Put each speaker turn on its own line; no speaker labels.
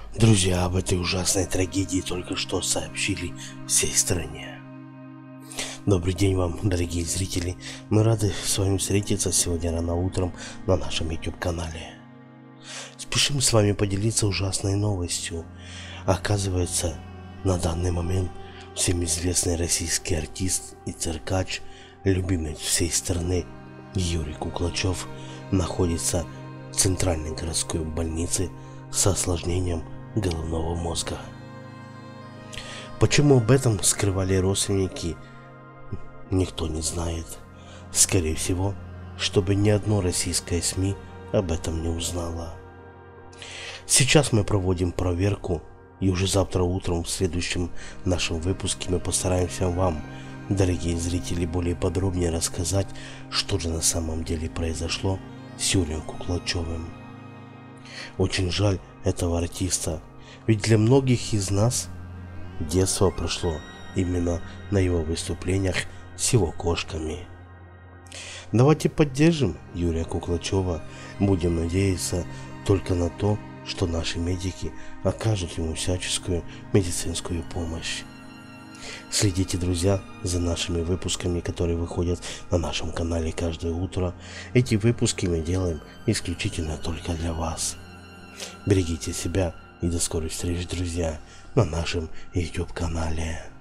Друзья, об этой ужасной трагедии только что сообщили всей стране. Добрый день вам, дорогие зрители. Мы рады с вами встретиться сегодня рано утром на нашем YouTube-канале. Спешим с вами поделиться ужасной новостью. Оказывается, на данный момент всем известный российский артист и циркач, любимый всей страны Юрий Куклачев, находится в центральной городской больнице с осложнением головного мозга. Почему об этом скрывали родственники, никто не знает. Скорее всего, чтобы ни одно российское СМИ об этом не узнало. Сейчас мы проводим проверку, и уже завтра утром в следующем нашем выпуске мы постараемся вам, дорогие зрители, более подробнее рассказать, что же на самом деле произошло с Юрием Куклачевым. Очень жаль этого артиста, ведь для многих из нас детство прошло именно на его выступлениях с его кошками. Давайте поддержим Юрия Куклачева, будем надеяться только на то, что наши медики окажут ему всяческую медицинскую помощь. Следите, друзья, за нашими выпусками, которые выходят на нашем канале каждое утро. Эти выпуски мы делаем исключительно только для вас. Берегите себя и до скорой встречи, друзья, на нашем YouTube-канале.